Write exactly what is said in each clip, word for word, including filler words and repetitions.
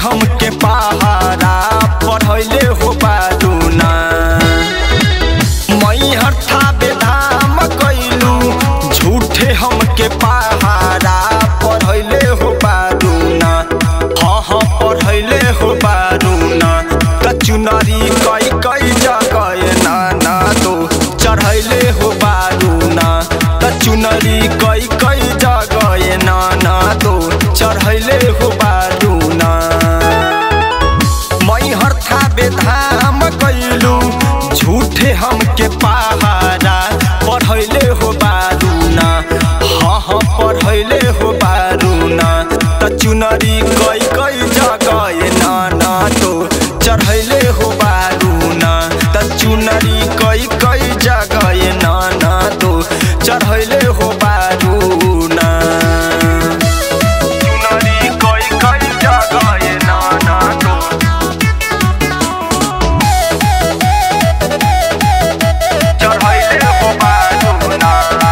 हमके पहाड़ा पढ़ले हो बारूना मई हथा बेधाम कैलू झूठे हमके पहाड़ा पढ़ले हो बारूना हाँ हाँ पढ़ले हो बारूना कचुनरी कई कई जगह नाना तो चढ़ले हो बारूना कचुनरी कई कई जगह नाना तो चढ़ले हो बारूना मई हथा बेधाम कैलू झूठे हमके पहाड़ा पढ़ले हो बारूना हाँ हाँ पढ़ले हो बारूना कचुनरी कई कई जगह नाना तो चढ़ले हो बारूना कचुनरी कई कई जगह नाना तो चढ़ले हो बारूना चुनरी कई कई जगह नाना तो चढ़ले हो बारूना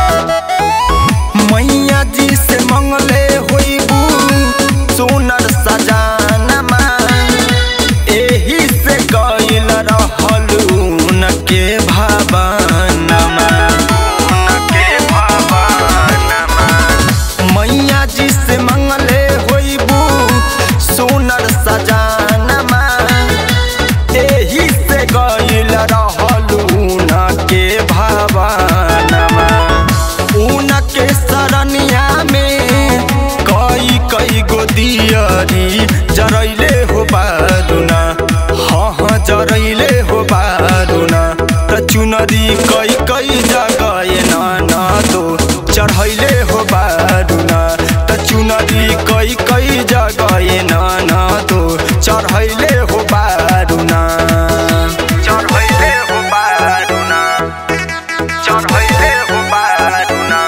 मैया जी से मंगले होइबू सुनर सजानमा एही से गइल रहलू न के भवनमा न के भवनमा मैया जी से मंगले होइबू सुनर सजानमा एही से गइल रहलू न के भवनमा उनके सरनिया में कई कई गो दियरी जरैले हो बारूना हाँ हाँ जरैले हो बारूना कचुनरी कई कई जगह नाना तो चढ़ैले हो बारूना कचुनरी कई कई जगह नाना तो चढ़ैले हो बारूना चढ़ैले हो बारूना चढ़ैले हो बारूना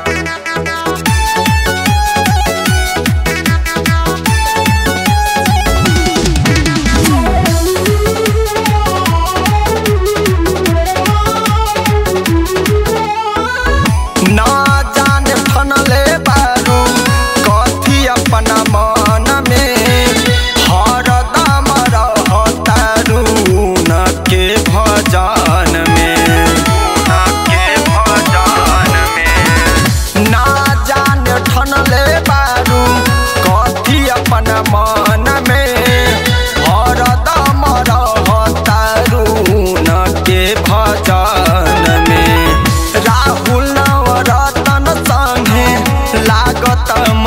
ना जाने ठनले बारू कथी अपना मन में हरदम रहतारू न के भजन में न के भजन में ना जाने ठनले बारू कथी अपना मन में हरदम रहतारू न के भजन में राहुल नवरतन संगे लागत